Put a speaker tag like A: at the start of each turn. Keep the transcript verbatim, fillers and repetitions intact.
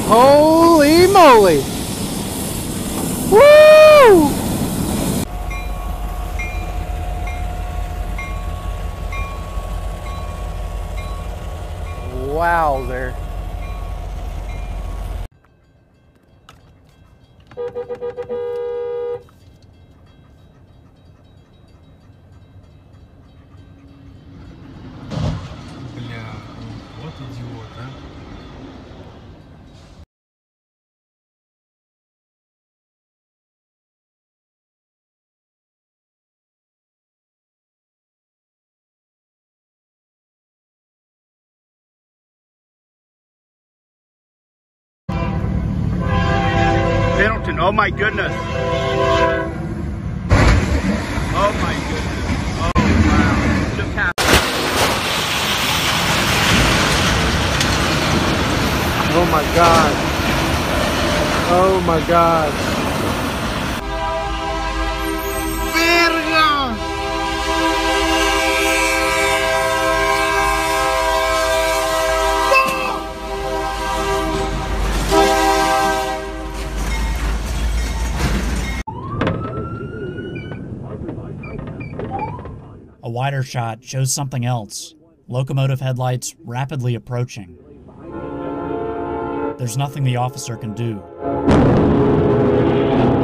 A: Holy moly! Woo! Wowzer.
B: Бля, вот идиот, а.
C: Pendleton, oh my goodness. Oh my goodness. Oh wow. Just happened.
A: Oh my god. Oh my god.
D: A wider shot shows something else. Locomotive headlights rapidly approaching. There's nothing the officer can do.